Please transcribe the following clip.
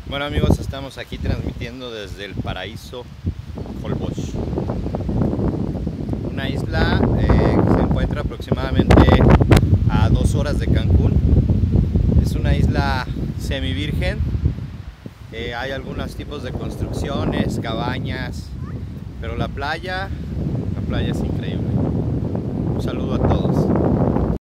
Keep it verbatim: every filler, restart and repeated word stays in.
Bueno amigos, estamos aquí transmitiendo desde el paraíso Holbox, una isla eh, que se encuentra aproximadamente a dos horas de Cancún. Es una isla semivirgen, eh, hay algunos tipos de construcciones, cabañas, pero la playa, la playa es increíble. Un saludo a todos.